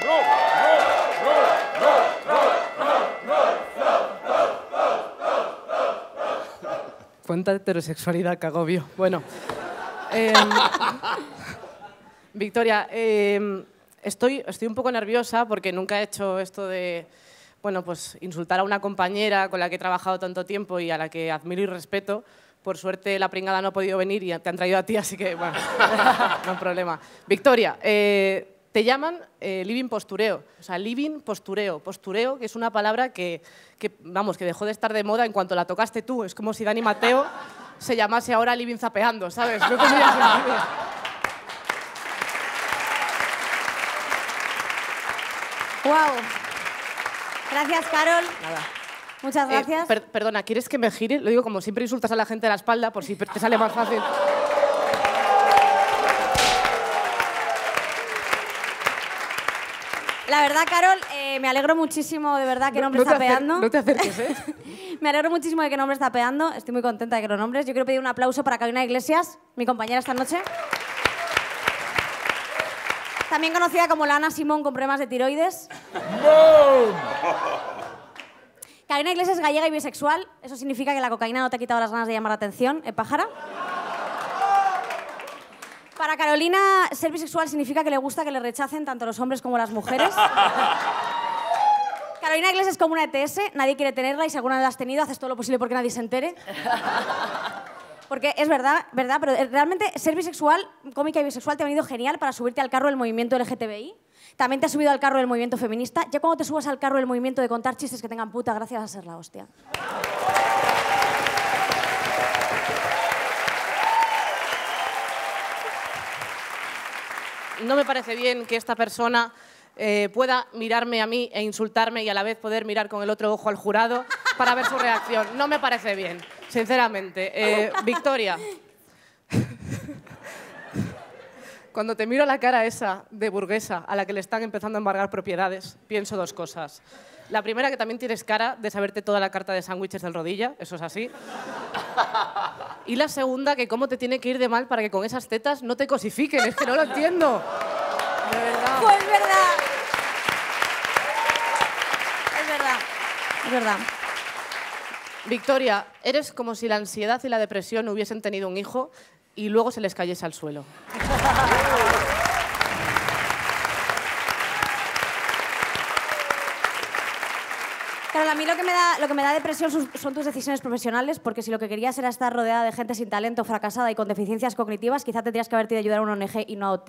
Cuánta heterosexualidad, que agobio. Bueno. Victoria, estoy un poco nerviosa porque nunca he hecho esto de, bueno, pues insultar a una compañera con la que he trabajado tanto tiempo y a la que admiro y respeto. Por suerte la pringada no ha podido venir y te han traído a ti, así que, bueno, no hay problema. Victoria, te llaman living postureo, o sea, living postureo. Postureo, que es una palabra que dejó de estar de moda en cuanto la tocaste tú. Es como si Dani Mateo se llamase ahora living zapeando, ¿sabes? No tendría sentido. ¡Wow! Gracias, Carol. Nada. Muchas gracias. Perdona, ¿quieres que me gire? Lo digo como siempre insultas a la gente de la espalda, por si te sale más fácil. La verdad, Carol, me alegro muchísimo de verdad que nombres zapeando. No te acerques, ¿eh? Me alegro muchísimo de que nombres zapeando. Estoy muy contenta de que lo nombres. Yo quiero pedir un aplauso para Carolina Iglesias, mi compañera esta noche. También conocida como la Ana Simón con problemas de tiroides. Carolina Iglesias es gallega y bisexual. Eso significa que la cocaína no te ha quitado las ganas de llamar la atención, pájara. Para Carolina, ser bisexual significa que le gusta que le rechacen tanto los hombres como las mujeres. Carolina Iglesias es como una ETS, nadie quiere tenerla y si alguna vez la has tenido, haces todo lo posible porque nadie se entere. Porque es verdad, pero realmente ser bisexual, cómica y bisexual, te ha venido genial para subirte al carro del movimiento LGTBI. También te has subido al carro del movimiento feminista. Ya cuando te subas al carro del movimiento de contar chistes que tengan puta gracia, vas a ser la hostia. No me parece bien que esta persona pueda mirarme a mí e insultarme y a la vez poder mirar con el otro ojo al jurado para ver su reacción. No me parece bien, sinceramente. Victoria, cuando te miro la cara esa de burguesa a la que le están empezando a embargar propiedades, pienso dos cosas. La primera, que también tienes cara de saberte toda la carta de sándwiches del Rodilla, eso es así. Y la segunda, que cómo te tiene que ir de mal para que con esas tetas no te cosifiquen, es que no lo entiendo. De verdad. Pues es verdad. Es verdad. Es verdad. Victoria, eres como si la ansiedad y la depresión hubiesen tenido un hijo y luego se les cayese al suelo. Claro, a mí lo que me da depresión son tus decisiones profesionales, porque si lo que querías era estar rodeada de gente sin talento, fracasada y con deficiencias cognitivas, quizá tendrías que haberte ido a ayudar a una ONG y no a OT.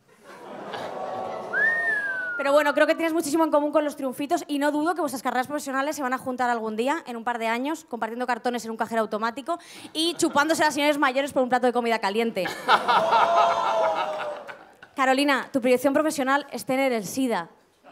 Pero bueno, creo que tienes muchísimo en común con los triunfitos y no dudo que vuestras carreras profesionales se van a juntar algún día, en un par de años, compartiendo cartones en un cajero automático y chupándose a las señores mayores por un plato de comida caliente. Carolina, tu proyección profesional es tener el SIDA.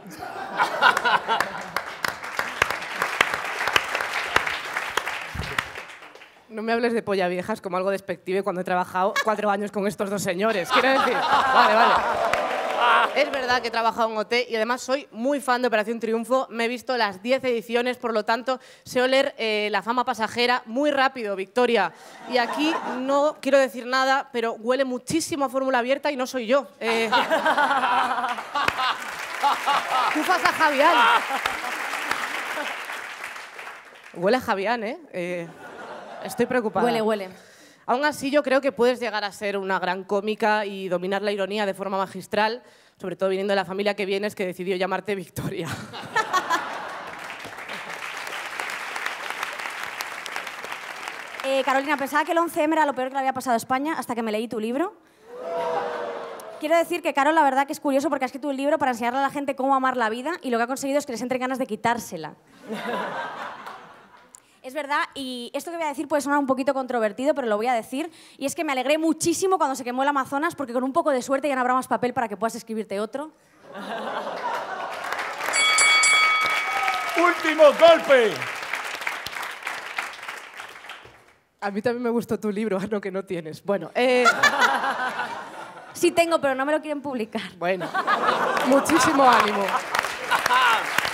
No me hables de polla viejas como algo despectivo cuando he trabajado 4 años con estos dos señores. Quiero decir, vale. Es verdad que he trabajado en OT y además soy muy fan de Operación Triunfo. Me he visto las 10 ediciones, por lo tanto, sé oler la fama pasajera muy rápido, Victoria. Y aquí no quiero decir nada, pero huele muchísimo a fórmula abierta y no soy yo. Tufas a Javián. Huele a Javián, ¿eh? Estoy preocupada. Huele. Aún así, yo creo que puedes llegar a ser una gran cómica y dominar la ironía de forma magistral, sobre todo viniendo de la familia que vienes, que decidió llamarte Victoria. Carolina, pensaba que el 11M era lo peor que le había pasado a España hasta que me leí tu libro. Quiero decir que, Carol, la verdad que es curioso porque has escrito un libro para enseñarle a la gente cómo amar la vida y lo que ha conseguido es que les entren ganas de quitársela. Es verdad, y esto que voy a decir puede sonar un poquito controvertido, pero lo voy a decir, y es que me alegré muchísimo cuando se quemó el Amazonas porque con un poco de suerte ya no habrá más papel para que puedas escribirte otro. ¡Último golpe! A mí también me gustó tu libro, no que no tienes. Bueno, Sí tengo, pero no me lo quieren publicar. bueno, muchísimo ánimo.